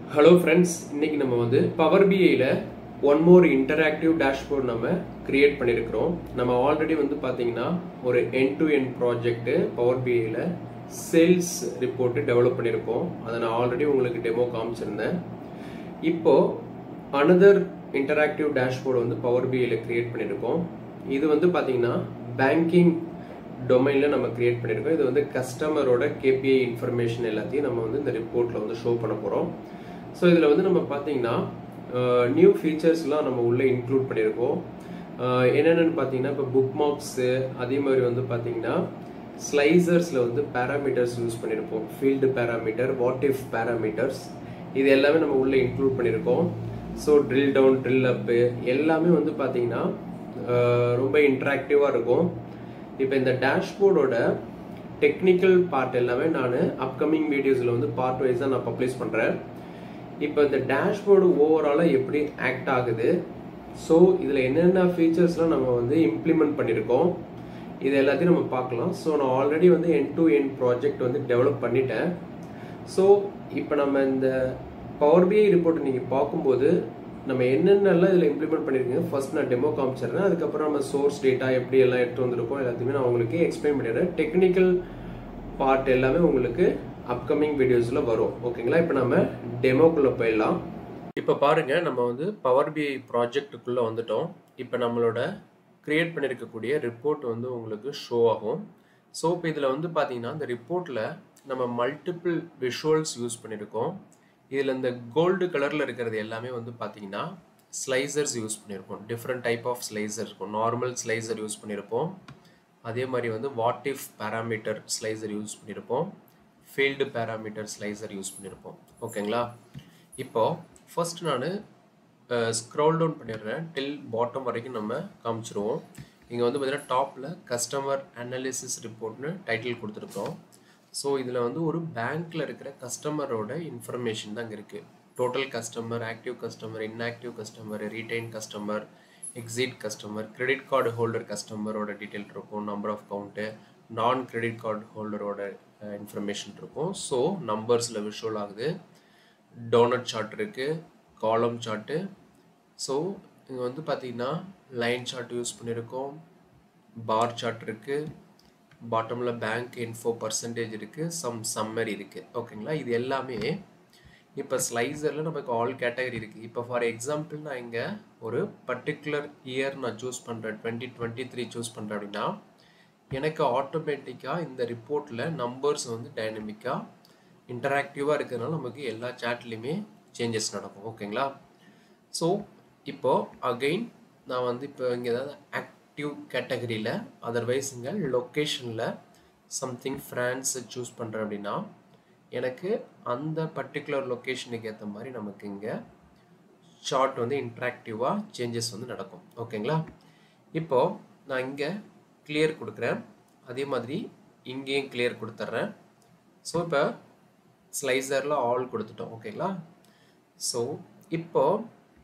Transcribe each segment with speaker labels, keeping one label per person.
Speaker 1: Hello friends, இன்னைக்கு நம்ம வந்து பவர் பிஐல ஒன் மோர் இன்டராக்டிவ் டேஷ்போர்ட் நம்ம கிரியேட் பண்ணியிருக்கிறோம். நம்ம ஆல்ரெடி வந்து பார்த்தீங்கன்னா ஒரு end to end project power பிஐல சேல்ஸ் ரிப்போர்ட் டெவலப் பண்ணியிருக்கோம். அதை நான் ஆல்ரெடி உங்களுக்கு டெமோ காமிச்சிருந்தேன். இப்போ அனதர் இன்டராக்டிவ் டேஷ்போர்டு வந்து பவர் பிஐல கிரியேட் பண்ணியிருக்கோம். இது வந்து பார்த்தீங்கன்னா பேங்கிங் டொமைனில் நம்ம கிரியேட் பண்ணியிருக்கோம். இது வந்து கஸ்டமரோட கேபிஐ இன்ஃபர்மேஷன் எல்லாத்தையும் நம்ம வந்து இந்த ரிப்போர்ட்டில் வந்து ஷோ பண்ண போகிறோம். ஸோ இதில் வந்து நம்ம பார்த்தீங்கன்னா நியூ ஃபீச்சர்ஸ்லாம் நம்ம உள்ளே இன்க்ளூட் பண்ணியிருக்கோம். என்னென்னு பார்த்தீங்கன்னா இப்போ புக் மார்க்ஸு, அதே மாதிரி வந்து பார்த்தீங்கன்னா ஸ்லைசர்ஸில் வந்து பேராமீட்டர்ஸ் யூஸ் பண்ணியிருப்போம். Field parameter, what if parameters, இது எல்லாமே நம்ம உள்ளே இன்க்ளூட் பண்ணியிருக்கோம். So drill down, drill up எல்லாமே வந்து பார்த்தீங்கன்னா ரொம்ப இன்ட்ராக்டிவாக இருக்கும். இப்போ இந்த டேஷ்போர்டோட டெக்னிக்கல் பார்ட் எல்லாமே நான் அப்கமிங் வீடியோஸில் வந்து பார்ட் வைஸாக நான் பப்ளிஷ் பண்ணுறேன். இப்போ இந்த டேஷ்போர்டு ஓவராலாக எப்படி ஆக்ட் ஆகுது, ஸோ இதில் என்னென்ன ஃபீச்சர்ஸ்லாம் நம்ம வந்து இம்ப்ளிமெண்ட் பண்ணியிருக்கோம், இது எல்லாத்தையும் நம்ம பார்க்கலாம். ஸோ நான் ஆல்ரெடி வந்து எண்ட் டு எண்ட் ப்ராஜெக்ட் வந்து டெவலப் பண்ணிட்டேன். ஸோ இப்போ நம்ம இந்த பவர் பிஐ ரிப்போர்ட்டை நீங்கள் பார்க்கும்போது நம்ம என்னென்னலாம் இதில் இம்ப்ளிமெண்ட் பண்ணியிருக்கீங்க ஃபர்ஸ்ட் நான் டெமோ காமிச்சிடுறேன். அதுக்கப்புறம் நம்ம சோர்ஸ் டேட்டா எப்படி எல்லாம் எடுத்து வந்திருக்கோம் எல்லாத்தையுமே நான் உங்களுக்கு எக்ஸ்பிளைன் பண்ணிடுறேன். டெக்னிக்கல் பார்ட் எல்லாமே உங்களுக்கு அப்கமிங் வீடியோஸில் வரும். ஓகேங்களா? இப்போ நம்ம டெமோக்குள்ளே போயிடலாம். இப்போ பாருங்கள், நம்ம வந்து பவர் பிஐ ப்ராஜெக்டுக்குள்ளே வந்துட்டோம். இப்போ நம்மளோட க்ரியேட் பண்ணியிருக்கக்கூடிய ரிப்போர்ட் வந்து உங்களுக்கு ஷோ ஆகும். ஸோ இப்போ இதில் வந்து பார்த்தீங்கன்னா இந்த ரிப்போர்ட்டில் நம்ம மல்டிபிள் விஷுவல்ஸ் யூஸ் பண்ணியிருக்கோம். இதில் இந்த கோல்டு கலரில் இருக்கிறது எல்லாமே வந்து பார்த்தீங்கன்னா ஸ்லைசர்ஸ் யூஸ் பண்ணியிருக்கோம். டிஃப்ரெண்ட் டைப் ஆஃப் ஸ்லைசர் இருக்கும். நார்மல் ஸ்லைசர் யூஸ் பண்ணியிருப்போம். அதே மாதிரி வந்து what if parameter slicer use பண்ணியிருப்போம். ஃபீல்டு பேராமீட்டர் ஸ்லைசர் யூஸ் பண்ணியிருப்போம். ஓகேங்களா? இப்போ ஃபர்ஸ்ட் நான் ஸ்க்ரோல் டவுன் பண்ணிடுறேன். டில் பாட்டம் வரைக்கும் நம்ம காமிச்சிருவோம். இங்கே வந்து பார்த்தீங்கன்னா டாப்பில் கஸ்டமர் அனாலிசிஸ் ரிப்போர்ட்னு டைட்டில் கொடுத்துருக்கோம். ஸோ இதில் வந்து ஒரு பேங்க்கில் இருக்கிற கஸ்டமரோட இன்ஃபர்மேஷன் தான் இங்கே இருக்குது. Total customer, active customer, inactive customer, retain customer, exit customer, credit card holder கஸ்டமரோட டீட்டெயில் இருக்கும், number of count, non credit card ஹோல்டரோட இன்ஃபர்மேஷன் இருக்கும். ஸோ நம்பர்ஸில் விஷுவல் ஆகுது. டோனட் சார்ட் இருக்குது, காலம் சார்ட்டு. ஸோ இங்கே வந்து பார்த்தீங்கன்னா லைன் சார்ட் யூஸ் பண்ணியிருக்கோம், பார் சார்ட் இருக்குது, பாட்டமில் பேங்க் இன்ஃபோ பர்சன்டேஜ் இருக்குது, சம்மரி இருக்குது. ஓகேங்களா? இது எல்லாமே இப்போ ஸ்லைசரில் நமக்கு ஆல் கேட்டகரி இருக்குது. இப்போ ஃபார் எக்ஸாம்பிள் நான் இங்கே ஒரு பர்டிகுலர் இயர் நான் சூஸ் பண்ணுறேன், 2023 சூஸ் பண்ணுறேன் அப்படின்னா எனக்கு ஆட்டோமேட்டிக்காக இந்த ரிப்போர்ட்டில் நம்பர்ஸ் வந்து டைனமிக்காக இன்டராக்டிவாக இருக்கிறதுனால நமக்கு எல்லா சாட்லேயுமே சேஞ்சஸ் நடக்கும். ஓகேங்களா? ஸோ இப்போது அகெயின் நான் வந்து இப்போ இங்கே ஏதாவது ஆக்டிவ் கேட்டகரியில், அதர்வைஸ் இங்கே லொக்கேஷனில் சம்திங் ஃப்ரான்ஸ் சூஸ் பண்ணுறேன் அப்படின்னா எனக்கு அந்த பர்டிகுலர் லொக்கேஷனுக்கு ஏற்ற மாதிரி நமக்கு இங்கே சார்ட் வந்து இன்ட்ராக்டிவாக சேஞ்சஸ் வந்து நடக்கும். ஓகேங்களா? இப்போது நான் இங்கே கிளியர் கொடுக்குறேன், அதே மாதிரி இங்கேயும் கிளியர் கொடுத்துட்றேன். ஸோ இப்போ ஸ்லைசரில் ஆல் கொடுத்துட்டோம். ஓகேங்களா? ஸோ இப்போது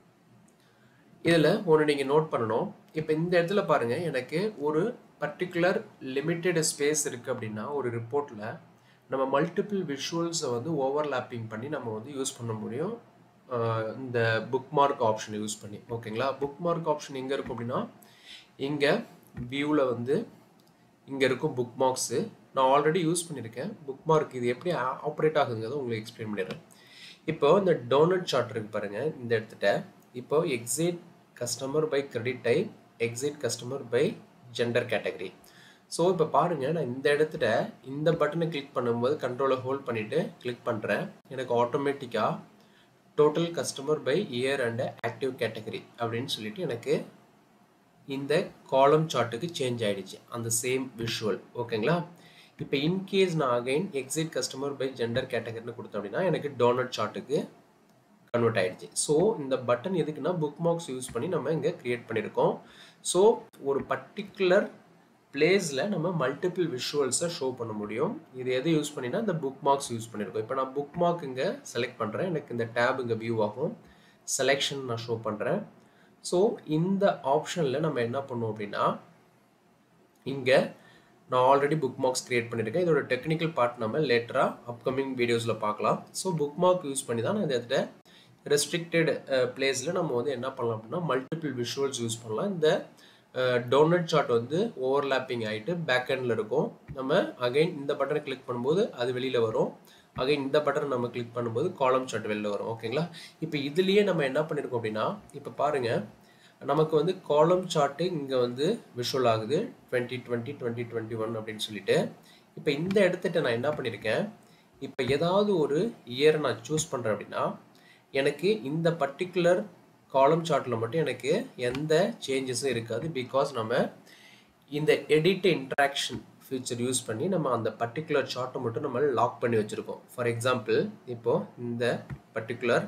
Speaker 1: இதில் ஒன்று நீங்கள் நோட் பண்ணணும். இப்போ இந்த இடத்துல பாருங்கள், எனக்கு ஒரு பர்டிகுலர் லிமிட்டெட் ஸ்பேஸ் இருக்குது அப்படின்னா ஒரு ரிப்போர்ட்டில் நம்ம மல்டிபிள் விஷுவல்ஸை வந்து ஓவர்லாப்பிங் பண்ணி நம்ம வந்து யூஸ் பண்ண முடியும் இந்த புக் மார்க் ஆப்ஷனை யூஸ் பண்ணி. ஓகேங்களா? புக் மார்க் ஆப்ஷன் எங்கே இருக்கும் அப்படின்னா இங்கே வியூவில் வந்து இங்கே இருக்கும் புக் மார்க்ஸு. நான் ஆல்ரெடி யூஸ் பண்ணியிருக்கேன் புக் மார்க். இது எப்படி ஆப்ரேட் ஆகுதுங்கிறத உங்களுக்கு எக்ஸ்பிளைன் பண்ணிடுறேன். இப்போ இந்த டோனட் சார்ட் இருக்கு பாருங்கள், இந்த இடத்துல இப்போ exit customer by credit type, exit customer by gender category. So இப்போ பாருங்கள், நான் இந்த இடத்துல இந்த பட்டனை கிளிக் பண்ணும்போது கண்ட்ரோலை ஹோல்ட் பண்ணிவிட்டு கிளிக் பண்ணுறேன். எனக்கு ஆட்டோமேட்டிக்காக total customer by year and active category அப்படின்னு சொல்லிட்டு எனக்கு இந்த காலம் சார்ட்டுக்கு சேஞ்ச் ஆகிடுச்சு அந்த சேம் விஷுவல். ஓகேங்களா? இப்போ இன்கேஸ் நான் again exit customer by gender கேட்டகரின்னு கொடுத்தேன் அப்படின்னா எனக்கு டோனட் சார்ட்டுக்கு கன்வெர்ட் ஆகிடுச்சு. ஸோ இந்த பட்டன் எதுக்குன்னா புக் மார்க்ஸ் யூஸ் பண்ணி நம்ம இங்கே க்ரியேட் பண்ணியிருக்கோம். ஸோ ஒரு பர்டிகுலர் பிளேஸில் நம்ம மல்டிபிள் விஷுவல்ஸை ஷோ பண்ண முடியும். இது எது யூஸ் பண்ணினா இந்த புக் மார்க்ஸ் யூஸ் பண்ணியிருக்கோம். இப்போ நான் புக் மார்க் இங்கே செலக்ட் பண்ணுறேன், எனக்கு இந்த டேப் இங்கே வியூ ஆகும், செலெக்ஷன் நான் ஷோ பண்ணுறேன். ஸோ இந்த ஆப்ஷனில் நம்ம என்ன பண்ணுவோம் அப்படின்னா இங்கே நான் ஆல்ரெடி புக் மார்க்ஸ் கிரியேட் பண்ணியிருக்கேன். இதோட டெக்னிக்கல் பார்ட் நம்ம லேட்டராக அப்கமிங் வீடியோஸில் பார்க்கலாம். ஸோ புக் மார்க் யூஸ் பண்ணி தான் நான் இதை ரெஸ்ட்ரிக்டட் பிளேஸில் நம்ம வந்து என்ன பண்ணலாம் அப்படின்னா மல்டிபிள் விஷுவல்ஸ் யூஸ் பண்ணலாம். இந்த டோனட் சார்ட் வந்து ஓவர்லாப்பிங் ஆகிட்டு பேக் எண்டில் இருக்கும். நம்ம அகைன் இந்த பட்டனை கிளிக் பண்ணும்போது அது வெளியில் வரும். அகைன் இந்த பட்டனை நம்ம கிளிக் பண்ணும்போது காலம் சார்ட் வெளியில் வரும். ஓகேங்களா? இப்போ இதுலேயே நம்ம என்ன பண்ணியிருக்கோம் அப்படின்னா இப்போ பாருங்கள், நமக்கு வந்து காலம் சார்ட்டு இங்கே வந்து விஷுவல் ஆகுது 2020 2021 அப்படின்னு சொல்லிட்டு. இப்போ இந்த இடத்துட்ட நான் என்ன பண்ணியிருக்கேன், இப்போ ஏதாவது ஒரு இயரை நான் சூஸ் பண்ணுறேன் அப்படின்னா எனக்கு இந்த பர்டிகுலர் காலம் சார்ட்டில் மட்டும் எனக்கு எந்த சேஞ்சஸும் இருக்காது. பிகாஸ் நம்ம இந்த எடிட் இன்ட்ராக்ஷன் ஃபீச்சர் யூஸ் பண்ணி நம்ம அந்த பர்டிகுலர் சார்ட்டை மட்டும் நம்ம லாக் பண்ணி வச்சுருக்கோம். ஃபார் எக்ஸாம்பிள் இப்போது இந்த பர்டிகுலர்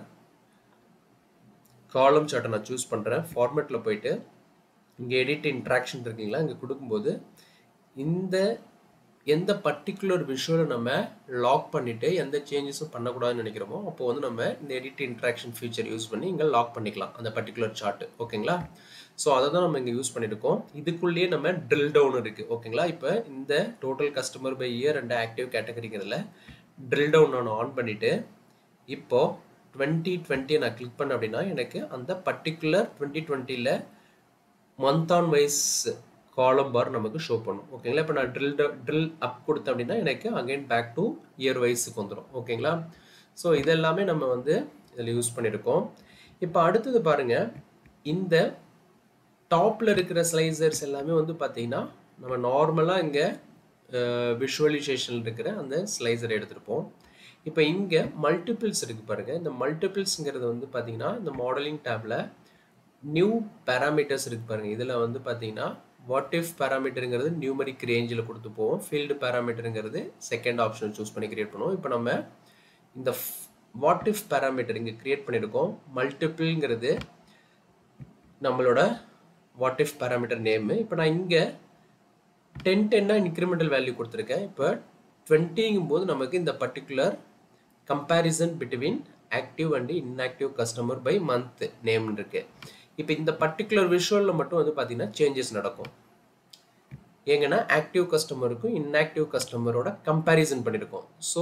Speaker 1: காலம் சார்ட்டை நான் சூஸ் பண்ணுறேன். ஃபார்மேட்டில் போயிட்டு இங்கே எடிட் இன்ட்ராக்ஷன் இருக்குங்களா, இங்கே கொடுக்கும்போது இந்த எந்த பர்டிகுலர் விஷுவலை நம்ம லாக் பண்ணிவிட்டு எந்த சேஞ்சஸும் பண்ணக்கூடாதுன்னு நினைக்கிறோமோ அப்போ வந்து நம்ம இந்த எடிட் இன்ட்ராக்ஷன் ஃபீச்சர் யூஸ் பண்ணி இங்கே லாக் பண்ணிக்கலாம் அந்த பர்டிகுலர் சார்ட்டு. ஓகேங்களா? ஸோ அதை தான் நம்ம இங்கே யூஸ் பண்ணியிருக்கோம். இதுக்குள்ளேயே நம்ம ட்ரில் டவுன் இருக்குது. ஓகேங்களா? இப்போ இந்த total customer by year and active கேட்டகரிங்கிறதுல ட்ரில் டவுன் நான் ஆன் பண்ணிவிட்டு இப்போது 2020 நான் கிளிக் பண்ணேன் அப்படின்னா எனக்கு அந்த பர்டிகுலர் 2020ல் month on wise column bar நமக்கு ஷோ பண்ணும். ஓகேங்களா? இப்போ நான் ட்ரில் அப் கொடுத்தேன் அப்படின்னா எனக்கு அகைன் பேக் டு இயர் வைஸுக்கு வந்துடும். ஓகேங்களா? ஸோ இதெல்லாமே நம்ம வந்து இதில் யூஸ் பண்ணியிருக்கோம். இப்போ அடுத்தது பாருங்கள், இந்த டாப்பில் இருக்கிற ஸ்லைசர்ஸ் எல்லாமே வந்து பார்த்தீங்கன்னா நம்ம நார்மலாக இங்கே விஷுவலைசேஷனில் இருக்கிற அந்த ஸ்லைசரை எடுத்துருப்போம். இப்போ இங்கே மல்டிபிள்ஸ் இருக்குது பாருங்கள். இந்த மல்டிபிள்ஸுங்கிறது வந்து பார்த்தீங்கன்னா இந்த மாடலிங் டேப்பில் நியூ பேராமீட்டர்ஸ் இருக்குது பாருங்கள். இதில் வந்து பார்த்தீங்கன்னா வாட் இஃப் பேராமீட்டருங்கிறது நியூமரிக் ரேஞ்சில் கொடுத்துப்போம். ஃபீல்டு பேராமீட்டருங்கிறது செகண்ட் ஆப்ஷனை சூஸ் பண்ணி கிரியேட் பண்ணுவோம். இப்போ நம்ம இந்த வாட் இஃப் பேராமீட்டர் இங்கே கிரியேட் பண்ணியிருக்கோம். மல்டிபிள்ங்கிறது நம்மளோட வாட் இஃப் பேராமீட்டர் நேமு. இப்போ நான் இங்கே 10 இன்க்ரிமெண்டல் வேல்யூ கொடுத்துருக்கேன். இப்போ 20ங்கும் போது நமக்கு இந்த particular comparison between active and inactive customer by month name இருக்கு. இப்போ இந்த பர்டிகுலர் விஷுவலில் மட்டும் வந்து பார்த்தீங்கன்னா சேஞ்சஸ் நடக்கும். எங்கன்னா ஆக்டிவ் கஸ்டமருக்கும் இன்ஆக்டிவ் கஸ்டமரோட கம்பேரிசன் பண்ணியிருக்கோம். ஸோ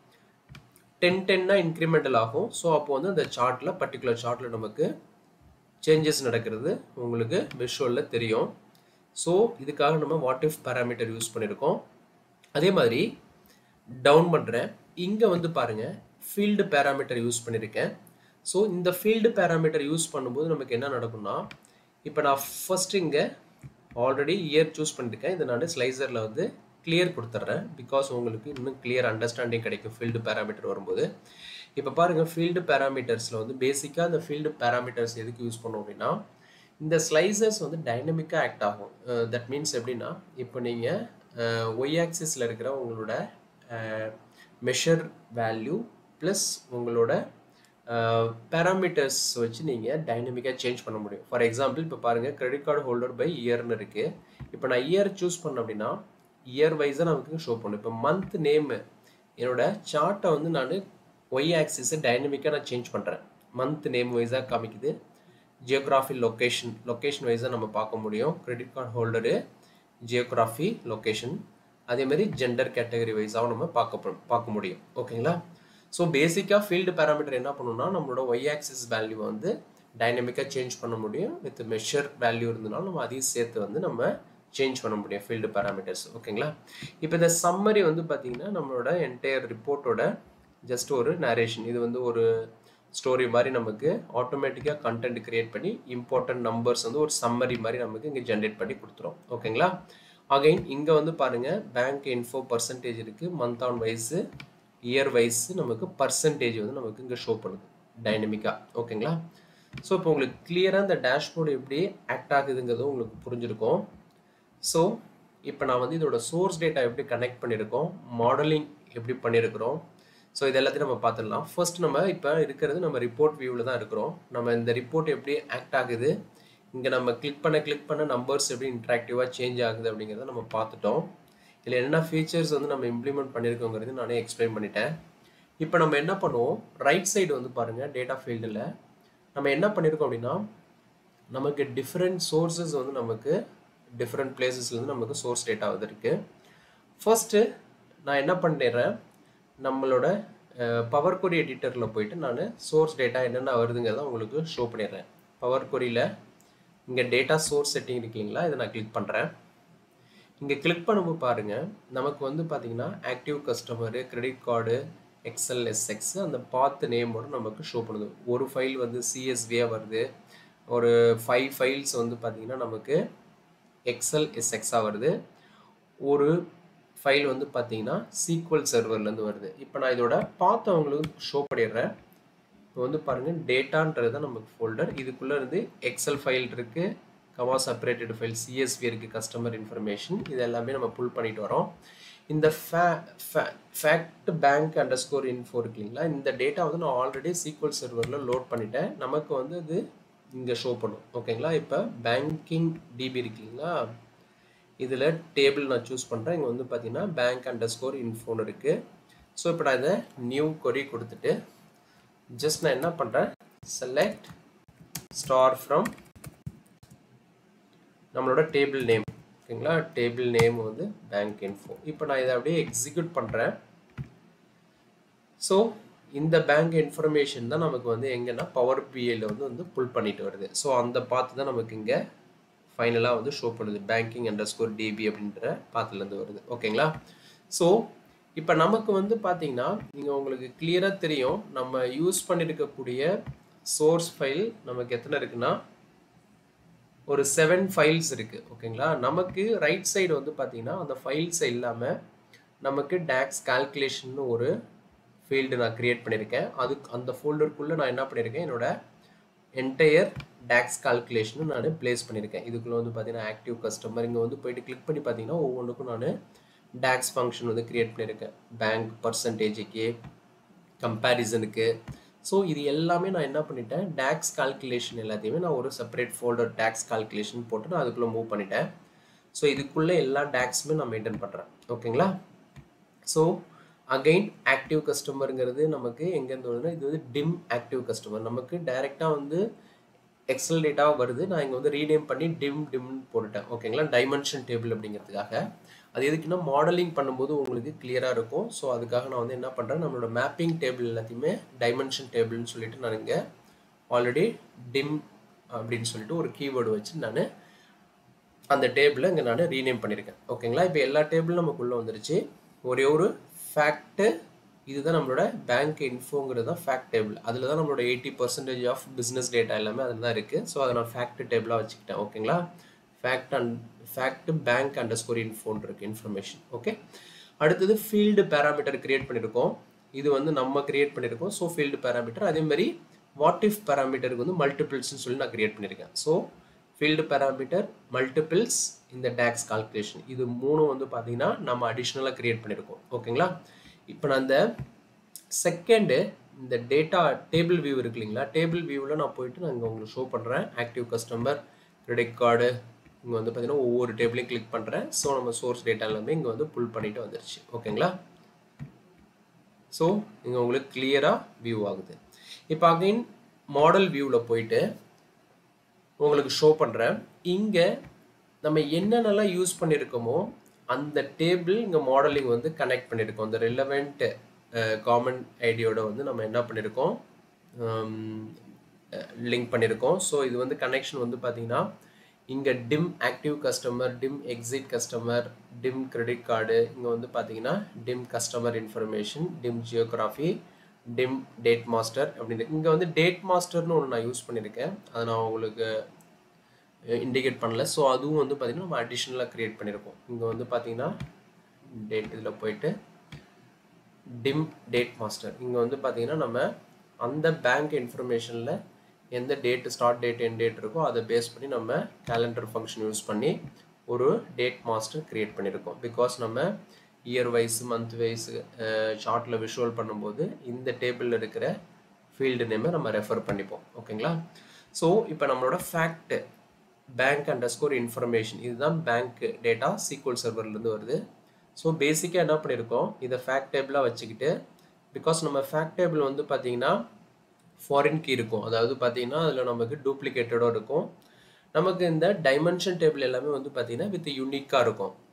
Speaker 1: 10 இன்க்ரிமெண்டல் ஆகும். ஸோ அப்போ வந்து அந்த சார்ட்டில் பர்டிகுலர் சார்ட்டில் நமக்கு சேஞ்சஸ் நடக்கிறது உங்களுக்கு விஷுவலில் தெரியும். ஸோ இதுக்காக நம்ம வாட் இஃப் பேராமீட்டர் யூஸ் பண்ணியிருக்கோம். அதே மாதிரி டவுன் பண்ணுறேன். இங்கே வந்து பாருங்கள் ஃபீல்டு பேராமீட்டர் யூஸ் பண்ணியிருக்கேன். ஸோ இந்த ஃபீல்டு பேராமீட்டர் யூஸ் பண்ணும்போது நமக்கு என்ன நடக்கும்னா இப்போ நான் ஃபஸ்ட்டு இங்கே ஆல்ரெடி இயர் சூஸ் பண்ணியிருக்கேன். இதை நான் ஸ்லைசரில் வந்து கிளியர் கொடுத்துட்றேன். பிகாஸ் உங்களுக்கு இன்னும் கிளியர் அண்டர்ஸ்டாண்டிங் கிடைக்கும் ஃபீல்டு பேராமீட்டர் வரும்போது. இப்போ பாருங்கள் ஃபீல்டு பேராமீட்டர்ஸில் வந்து பேசிக்காக இந்த ஃபீல்டு பேராமீட்டர்ஸ் எதுக்கு யூஸ் பண்ணோம் அப்படின்னா இந்த ஸ்லைசர்ஸ் வந்து டைனமிக்காக ஆக்ட் ஆகும். தட் மீன்ஸ் எப்படின்னா இப்போ நீங்கள் ஒய் ஆக்சிஸில் இருக்கிற உங்களோட மெஷர் வேல்யூ ப்ளஸ் உங்களோட பேராமீட்டர்ஸ் வச்சு நீங்கள் டைனமிக்காக சேஞ்ச் பண்ண முடியும். ஃபார் எக்ஸாம்பிள் இப்போ பாருங்கள் கிரெடிட் கார்டு ஹோல்டர் பை இயர்னு இருக்குது. இப்போ நான் இயர் சூஸ் பண்ணேன் அப்படின்னா இயர் வைஸாக நமக்கு ஷோ பண்ணும். இப்போ மந்த் நேமு என்னோட சார்ட்டை வந்து நான் ஒய் ஆக்சிஸை டைனமிக்காக நான் சேஞ்ச் பண்ணுறேன். மந்த் நேம் வைஸாக காமிக்குது. ஜியோகிராஃபி லொக்கேஷன் வைஸாக நம்ம பார்க்க முடியும். Credit card holder geography location அதேமாதிரி ஜெண்டர் கேட்டகரி வைஸாகவும் நம்ம பார்க்க முடியும். ஓகேங்களா? ஸோ பேசிக்காக ஃபீல்டு பேராமீட்டர் என்ன பண்ணணும்னா நம்மளோட ஒய் ஆக்சிஸ் வேல்யூவை வந்து டைனமிக்காக சேஞ்ச் பண்ண முடியும். வித் மெஷர் வேல்யூ இருந்தனாலும் நம்ம அதையும் சேர்த்து வந்து நம்ம சேஞ்ச் பண்ண முடியும் ஃபீல்டு பேராமீட்டர்ஸ். ஓகேங்களா? இப்போ இந்த சம்மரி வந்து பார்த்திங்கன்னா நம்மளோட என்டையர் ரிப்போர்ட்டோட ஜஸ்ட் ஒரு நரேஷன். இது வந்து ஒரு ஸ்டோரி மாதிரி நமக்கு ஆட்டோமேட்டிக்காக கண்டென்ட் கிரியேட் பண்ணி இம்பார்ட்டன்ட் நம்பர்ஸ் வந்து ஒரு சம்மரி மாதிரி நமக்கு இங்கே ஜென்ரேட் பண்ணி கொடுத்துரும். ஓகேங்களா? அகைன் இங்கே வந்து பாருங்கள் பேங்க் இன்ஃபோ பர்சன்டேஜ் இருக்குது. Month on wise year wise நமக்கு பர்சன்டேஜ் வந்து நமக்கு இங்கே ஷோ பண்ணுது டைனமிக்காக. ஓகேங்களா? ஸோ இப்போ உங்களுக்கு கிளியராக இந்த டேஷ்போர்டு எப்படி ஆக்ட் ஆகுதுங்கிறதும் உங்களுக்கு புரிஞ்சிருக்கும். ஸோ இப்போ நான் வந்து இதோட சோர்ஸ் டேட்டா எப்படி கனெக்ட் பண்ணியிருக்கோம், மாடலிங் எப்படி பண்ணியிருக்கிறோம், ஸோ இது எல்லாத்தையும் நம்ம பார்த்துடலாம். ஃபர்ஸ்ட் நம்ம இப்போ இருக்கிறது நம்ம ரிப்போர்ட் வியூவில் தான் இருக்கிறோம். நம்ம இந்த ரிப்போர்ட் எப்படி ஆக்ட் ஆகுது, இங்கே நம்ம கிளிக் பண்ண நம்பர்ஸ் எப்படி இன்ட்ராக்டிவாக சேஞ்ச் ஆகுது அப்படிங்கிறத நம்ம பார்த்துட்டோம். இதில் என்ன ஃபீச்சர்ஸ் வந்து நம்ம இம்ப்ளிமெண்ட் பண்ணியிருக்கோங்கிறது நானே எக்ஸ்பிளைன் பண்ணிட்டேன். இப்போ நம்ம என்ன பண்ணுவோம், ரைட் சைடு வந்து பாருங்கள் டேட்டா ஃபீல்டில் நம்ம என்ன பண்ணியிருக்கோம் அப்படின்னா நமக்கு டிஃப்ரெண்ட் சோர்ஸஸ் வந்து நமக்கு டிஃப்ரெண்ட் பிளேசஸ்லேருந்து நமக்கு சோர்ஸ் டேட்டா வந்து இருக்குது. ஃபர்ஸ்ட்டு நான் என்ன பண்ணிடுறேன், நம்மளோட பவர் கொரி எடிட்டரில் போயிட்டு நான் சோர்ஸ் டேட்டா என்னென்ன வருதுங்கிறத உங்களுக்கு ஷோ பண்ணிடுறேன். பவர் கொரியில் இங்கே டேட்டா சோர்ஸ் செட்டிங் இருக்கு இல்லைங்களா, இதை நான் கிளிக் பண்ணுறேன். இங்கே கிளிக் பண்ணும்போது பாருங்கள், நமக்கு வந்து பார்த்தீங்கன்னா active customer, credit card, XLSX அந்த பாத் நேமோடு நமக்கு ஷோ பண்ணுது. ஒரு ஃபைல் வந்து CSVயாக வருது, ஒரு 5 ஃபைல்ஸ் வந்து பார்த்தீங்கன்னா நமக்கு XLSXாக வருது, ஒரு ஃபைல் வந்து பார்த்தீங்கன்னா SQL சர்வர்லேருந்து வருது. இப்போ நான் இதோட பாத் அவங்களுக்கு ஷோ பண்ணிடுறேன். இப்போ வந்து பாருங்கள், டேட்டான்றது தான் நமக்கு ஃபோல்டர். இதுக்குள்ளே இருந்து எக்ஸல் ஃபைல் இருக்குது, கமா செப்பரேட்டட் ஃபைல் CSV இருக்குது, கஸ்டமர் இன்ஃபர்மேஷன், இது எல்லாமே நம்ம புல் பண்ணிட்டு வரோம். இந்த ஃபேக்ட் பேங்க் அண்டர்ஸ்கோர் இன்ஃபோ இருக்கு இல்லைங்களா, இந்த டேட்டா வந்து நான் ஆல்ரெடி SQL சர்வரில் லோட் பண்ணிட்டேன். நமக்கு வந்து இது இங்கே ஷோ பண்ணும். ஓகேங்களா, இப்போ பேங்கிங் டிபி இருக்கு இல்லைங்களா, இதில் டேபிள் நான் சூஸ் பண்ணுறேன். இங்கே வந்து பார்த்தீங்கன்னா பேங்க் அண்டர்ஸ்கோர் இன்ஃபோன்னு இருக்குது. ஸோ இப்போ நான் இதை நியூ கொரி கொடுத்துட்டு ஜஸ்ட் நான் என்ன பண்ணுறேன், செலக்ட் ஸ்டார் ஃப்ரம் நம்மளோட டேபிள் நேம். ஓகேங்களா, டேபிள் நேம் வந்து பேங்க் இன்ஃபோ. இப்போ நான் இதை அப்படியே எக்ஸிக்யூட் பண்ணுறேன். ஸோ இந்த பேங்க் இன்ஃபர்மேஷன் தான் நமக்கு வந்து எங்கன்னா பவர் பிஐயில் வந்து புல் பண்ணிட்டு வருது. ஸோ அந்த பார்த்து தான் நமக்கு இங்கே ஃபைனலாக வந்து ஷோ பண்ணுது, பேங்கிங் அண்டர்ஸ்கோர் டிபி அப்படின்ற பாத்துலேருந்து வருது. ஓகேங்களா, ஸோ இப்போ நமக்கு வந்து பார்த்தீங்கன்னா நீங்கள் உங்களுக்கு கிளியராக தெரியும், நம்ம யூஸ் பண்ணியிருக்கக்கூடிய சோர்ஸ் ஃபைல் நமக்கு எத்தனை இருக்குன்னா ஒரு 7 ஃபைல்ஸ் இருக்குது. ஓகேங்களா, நமக்கு ரைட் சைடு வந்து பார்த்தீங்கன்னா அந்த ஃபைல்ஸ் இல்லாமல் நமக்கு டேக்ஸ் கால்குலேஷன் ஒரு ஃபீல்டு நான் க்ரியேட் பண்ணியிருக்கேன். அதுக்கு அந்த ஃபோல்டருக்குள்ளே நான் என்ன பண்ணியிருக்கேன், என்னோட என்டையர் டேக்ஸ் கால்குலேஷனும் நான் ப்ளேஸ் பண்ணியிருக்கேன். இதுக்குள்ளே வந்து பார்த்தீங்கன்னா ஆக்டிவ் கஸ்டமர், இங்கே வந்து போயிட்டு கிளிக் பண்ணி பார்த்தீங்கன்னா ஒவ்வொன்றுக்கும் நான் டேக்ஸ் ஃபங்க்ஷன் வந்து க்ரியேட் பண்ணியிருக்கேன். பேங்க் பர்சன்டேஜுக்கு, கம்பேரிசனுக்கு. ஸோ இது எல்லாமே நான் என்ன பண்ணிட்டேன், டேக்ஸ் கால்குலேஷன் எல்லாத்தையுமே நான் ஒரு செப்பரேட் ஃபோல்டர் டேக்ஸ் கால்குலேஷன் போட்டு நான் அதுக்குள்ளே மூவ் பண்ணிட்டேன். ஸோ இதுக்குள்ளே எல்லா டேக்ஸுமே நான் மெயின்டைன் பண்ணுறேன். ஓகேங்களா, ஸோ அகெயின் ஆக்டிவ் கஸ்டமருங்கிறது நமக்கு எங்கேருந்து வருதுன்னா, இது வந்து டிம் ஆக்டிவ் கஸ்டமர், நமக்கு டைரெக்டாக வந்து எக்ஸல் டேட்டா வருது. நான் இங்கே வந்து ரீநேம் பண்ணி டிம்னு போட்டுட்டேன். ஓகேங்களா, டைமென்ஷன் டேபிள் அப்படிங்கிறதுக்காக. அது எதுக்குன்னா மாடலிங் பண்ணும்போது உங்களுக்கு கிளியராக இருக்கும். ஸோ அதுக்காக நான் வந்து என்ன பண்ணுறேன், நம்மளோட மேப்பிங் டேபிள் எல்லாத்தையுமே டைமென்ஷன் டேபிள்னு சொல்லிட்டு நான் இங்கே ஆல்ரெடி டிம் அப்படின்னு சொல்லிட்டு ஒரு கீவேர்டு வச்சு நான் அந்த டேபிளை இங்கே நான் ரீநேம் பண்ணியிருக்கேன். ஓகேங்களா, இப்போ எல்லா டேபிளும் நமக்குள்ளே வந்துருச்சு. ஒரே ஒரு ஃபேக்ட்டு, இதுதான் நம்மளோட பேங்க் இன்ஃபோங்கிறது தான் ஃபேக்ட் டேபிள். அதில் தான் நம்மளோட 80% ஆஃப் பிஸ்னஸ் டேட்டா எல்லாமே அதில் தான் இருக்குது. ஸோ அதை நான் ஃபேக்ட் டேபிளாக வச்சுக்கிட்டேன். ஓகேங்களா, ஃபேக்ட் பேங்க் அண்டர்ஸ்கோர் இன்ஃபோன் இருக்குது இன்ஃபர்மேஷன். ஓகே, அடுத்தது ஃபீல்டு பேராமீட்டர் கிரியேட் பண்ணியிருக்கோம். இது வந்து நம்ம கிரியேட் பண்ணியிருக்கோம். ஸோ ஃபீல்டு பேராமீட்டர், அதேமாதிரி வாட் இஃப் பேராமீட்டருக்கு வந்து மல்டிபிள்ஸ்ன்னு சொல்லி நான் கிரியேட் பண்ணியிருக்கேன். ஸோ ஃபீல்டு பேராமீட்டர், மல்டிபிள்ஸ், இந்த டேக்ஸ் கால்குலேஷன், இது மூணும் வந்து பார்த்தீங்கன்னா நம்ம அடிஷ்னலாக கிரியேட் பண்ணியிருக்கோம். ஓகேங்களா, இப்போ நான் இந்த செகண்டு இந்த டேட்டா டேபிள் வியூ இருக்கு இல்லைங்களா, டேபிள் வியூவில் நான் போயிட்டு நான் இங்கே உங்களுக்கு ஷோ பண்ணுறேன். ஆக்டிவ் கஸ்டமர், கிரெடிட் கார்டு, இங்கே வந்து பார்த்தீங்கன்னா ஒவ்வொரு டேபிளையும் கிளிக் பண்ணுறேன். ஸோ நம்ம சோர்ஸ் டேட்டா எல்லாமே இங்கே வந்து புல் பண்ணிட்டு வந்துருச்சு. ஓகேங்களா, ஸோ இங்கே உங்களுக்கு கிளியராக வியூ ஆகுது. இப்போ அகைன் மாடல் வியூவில் போயிட்டு உங்களுக்கு ஷோ பண்ணுறேன். இங்கே நம்ம என்னென்னலாம் யூஸ் பண்ணியிருக்கோமோ அந்த டேபிள் இங்கே மாடலிங் வந்து கனெக்ட் பண்ணியிருக்கோம். அந்த ரிலவெண்ட் காமன் ஐடியோட வந்து நம்ம என்ன பண்ணியிருக்கோம், லிங்க் பண்ணியிருக்கோம். ஸோ இது வந்து கனெக்ஷன் வந்து பார்த்தீங்கன்னா இங்கே dim active customer, dim exit customer, dim credit card, இங்கே வந்து பார்த்தீங்கன்னா dim customer information, dim geography, dim date master அப்படின்னு. இங்கே வந்து டேட் மாஸ்டர்னு ஒன்று நான் யூஸ் பண்ணியிருக்கேன், அதை நான் உங்களுக்கு இண்டிகேட் பண்ணல. ஸோ அதுவும் வந்து பார்த்திங்கன்னா நம்ம அடிஷ்னலாக க்ரியேட் பண்ணியிருக்கோம். இங்கே வந்து பார்த்திங்கன்னா டேட் இதில் போயிட்டு டிம் டேட் மாஸ்டர், இங்கே வந்து பார்த்திங்கன்னா நம்ம அந்த பேங்க் இன்ஃபர்மேஷனில் எந்த date start date end date இருக்கோ அதை பேஸ் பண்ணி நம்ம கேலண்டர் ஃபங்க்ஷன் யூஸ் பண்ணி ஒரு டேட் மாஸ்டர் க்ரியேட் பண்ணியிருக்கோம். பிகாஸ் நம்ம இயர் வைஸ், மந்த் வைஸ் சார்ட்டில் விஷுவல் பண்ணும்போது இந்த டேபிளில் இருக்கிற ஃபீல்டு நேமை நம்ம ரெஃபர் பண்ணிப்போம். ஓகேங்களா, ஸோ இப்போ நம்மளோட ஃபேக்ட் பேங்க் அண்டர்ஸ்கோர் இன்ஃபர்மேஷன், இதுதான் பேங்க் டேட்டா SQL சர்வர்லேருந்து வருது. ஸோ பேசிக்காக என்ன பண்ணியிருக்கோம், இதை ஃபேக்ட் டேபிளாக வச்சுக்கிட்டு, பிகாஸ் நம்ம ஃபேக்ட் டேபிள் வந்து பார்த்தீங்கன்னா ஃபாரின் கீ இருக்கும், அதாவது பார்த்தீங்கன்னா அதில் நமக்கு டூப்ளிகேட்டடோ இருக்கும். நமக்கு இந்த டைமென்ஷன் டேபிள் எல்லாமே வந்து பார்த்தீங்கன்னா வித் யூனிக்காக இருக்கும்.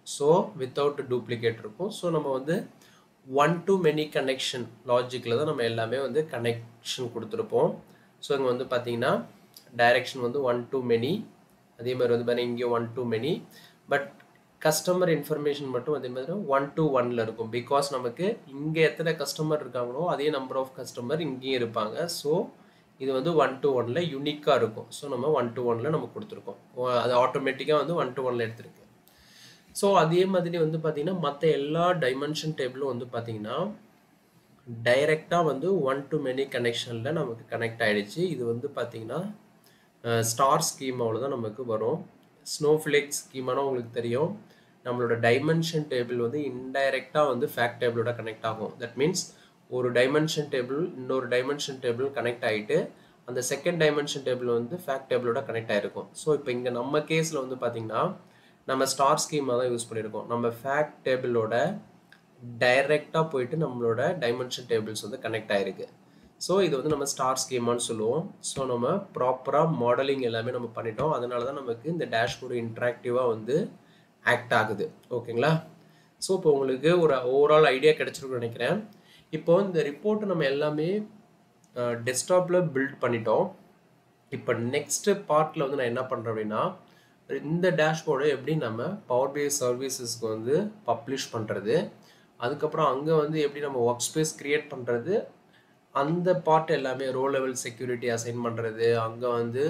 Speaker 1: ஸோ வித்தவுட் டூப்ளிகேட் இருக்கும். ஸோ நம்ம வந்து ஒன் டு மெனி கனெக்ஷன் லாஜிக்கில் தான் நம்ம எல்லாமே வந்து கனெக்ஷன் கொடுத்துருப்போம். ஸோ இங்கே வந்து பார்த்தீங்கன்னா டைரெக்ஷன் வந்து ஒன் டு மெனி, அதே மாதிரி வந்து பார்த்தீங்கன்னா இங்கே one to many, but customer information மட்டும் அதே மாதிரி 1 to 1 இருக்கும். பிகாஸ் நமக்கு இங்கே எத்தனை கஸ்டமர் இருக்காங்களோ அதே நம்பர் ஆஃப் கஸ்டமர் இங்கேயும் இருப்பாங்க. ஸோ இது வந்து 1 to 1ல யூனிக்காக இருக்கும். ஸோ நம்ம 1 to 1ல நம்ம கொடுத்துருக்கோம். அது ஆட்டோமேட்டிக்காக வந்து 1 to 1ல எடுத்துருக்கு. ஸோ அதே மாதிரி வந்து பார்த்தீங்கன்னா மற்ற எல்லா டைமென்ஷன் டேபிளும் வந்து பார்த்தீங்கன்னா டைரெக்டாக வந்து ஒன் டு மெனி கனெக்ஷனில் நமக்கு கனெக்ட் ஆகிடுச்சு. இது வந்து பார்த்தீங்கன்னா ஸ்டார் ஸ்கீமாவில் தான் நமக்கு வரும். ஸ்னோஃப்ளேக் ஸ்கீமானா உங்களுக்கு தெரியும், நம்மளோட டைமென்ஷன் டேபிள் வந்து இன்டைரக்டாக வந்து ஃபேக்ட் டேபிளோட கனெக்ட் ஆகும். தட் மீன்ஸ் ஒரு டைமென்ஷன் டேபிள் இன்னொரு டைமென்ஷன் டேபிள் கனெக்ட் ஆகிட்டு அந்த செகண்ட் டைமென்ஷன் டேபிள் வந்து ஃபேக்ட் டேபிளோட கனெக்ட் ஆகிருக்கும். ஸோ இப்போ இங்கே நம்ம கேஸில் வந்து பார்த்திங்கன்னா நம்ம ஸ்டார் ஸ்கீமாக தான் யூஸ் பண்ணியிருக்கோம். நம்ம ஃபேக்ட் டேபிளோட டைரெக்டாக போயிட்டு நம்மளோட டைமென்ஷன் டேபிள்ஸ் வந்து கனெக்ட் ஆகிருக்கு. ஸோ இது வந்து நம்ம ஸ்டார் ஸ்கீமான்னு சொல்லுவோம். ஸோ நம்ம ப்ராப்பராக மாடலிங் எல்லாமே நம்ம பண்ணிட்டோம். அதனால தான் நமக்கு இந்த டேஷ்போர்டு இன்ட்ராக்டிவாக வந்து ஆக்ட் ஆகுது. ஓகேங்களா? ஸோ இப்போ உங்களுக்கு ஒரு ஓவரால் ஐடியா கிடைச்சிருக்குன்னு நினைக்கிறேன். இப்போ இந்த ரிப்போர்ட்டை நம்ம எல்லாமே டெஸ்க்டாப்பில் பில்ட் பண்ணிட்டோம். இப்போ நெக்ஸ்ட் பார்ட்டில் வந்து நான் என்ன பண்ணுறேன் அப்படின்னா, இந்த டேஷ்போர்டை எப்படி நம்ம பவர் பிஐ சர்வீசஸ்க்கு வந்து பப்ளிஷ் பண்ணுறது, அதுக்கப்புறம் அங்கே வந்து எப்படி நம்ம ஒர்க் ஸ்பேஸ் க்ரியேட் பண்ணுறது, அந்த பார்ட் எல்லாமே ரோ லெவல் செக்யூரிட்டி அசைன் பண்ணுறது, அங்கே வந்து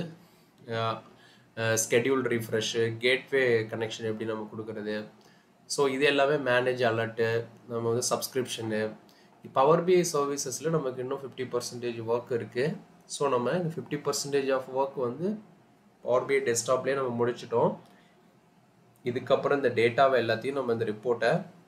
Speaker 1: ஸ்கெடியூல் ரீஃப்ரெஷ்ஷு, கேட்வே கனெக்ஷன் எப்படி நம்ம கொடுக்குறது, ஸோ இது எல்லாமே மேனேஜ் அலர்ட்டு, நம்ம வந்து சப்ஸ்கிரிப்ஷனு, பவர் பிஐ சர்வீசஸில் நமக்கு இன்னும் 50% ஒர்க் இருக்குது. ஸோ நம்ம இந்த 50% ஆஃப் ஒர்க் வந்து பவர் பிஐ டெஸ்க்டாப்லேயே நம்ம முடிச்சிட்டோம். இதுக்கப்புறம் இந்த டேட்டாவை எல்லாத்தையும் நம்ம இந்த ரிப்போர்ட்டை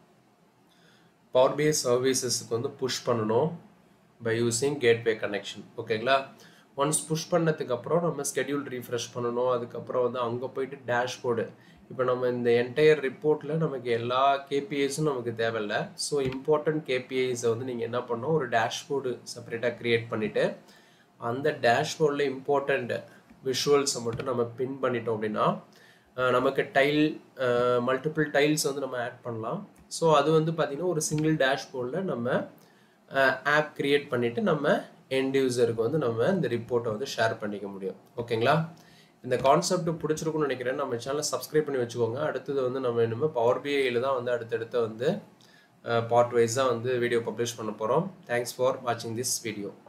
Speaker 1: பவர் பிஐ சர்வீசஸ்க்கு வந்து புஷ் பண்ணணும் பை யூஸிங் கேட்வே கனெக்ஷன். ஓகேங்களா? ஒன்ஸ் புஷ் பண்ணதுக்கப்புறம் நம்ம ஸ்கெடியூல் ரீஃப்ரெஷ் பண்ணணும். அதுக்கப்புறம் வந்து அங்கே போயிட்டு டேஷ்போர்டு, இப்போ நம்ம இந்த என்டையர் ரிப்போர்ட்டில் நமக்கு எல்லா கேபிஐஸும் நமக்கு தேவையில்லை. ஸோ இம்பார்ட்டன்ட் கேபிஐஸை வந்து நீங்கள் என்ன பண்ணணும், ஒரு டேஷ்போர்டு செப்பரேட்டாக க்ரியேட் பண்ணிவிட்டு அந்த டேஷ்போர்டில் இம்பார்ட்டண்ட் விஷுவல்ஸை மட்டும் நம்ம பின் பண்ணிட்டோம் அப்படின்னா நமக்கு மல்டிபிள் டைல்ஸ் வந்து நம்ம ஆட் பண்ணலாம். ஸோ அது வந்து பார்த்திங்கன்னா ஒரு சிங்கிள் டேஷ்போர்டில் நம்ம ஆப் க்ரியேட் பண்ணிவிட்டு நம்ம எண்ட் யூசருக்கு வந்து நம்ம இந்த ரிப்போர்ட்டை வந்து ஷேர் பண்ணிக்க முடியும். ஓகேங்களா? இந்த கான்செப்ட் பிடிச்சிருக்குன்னு நினைக்கிறேன். நம்ம சேனலை சப்ஸ்கிரைப் பண்ணி வச்சுக்கோங்க. அடுத்தது வந்து நம்ம இனிமேல் பவர் பிஐயில் தான் வந்து அடுத்தடுத்து வந்து பார்ட் வைஸாக வந்து வீடியோ பப்ளிஷ் பண்ண போகிறோம். தேங்க்ஸ் ஃபார் வாட்சிங் திஸ் வீடியோ.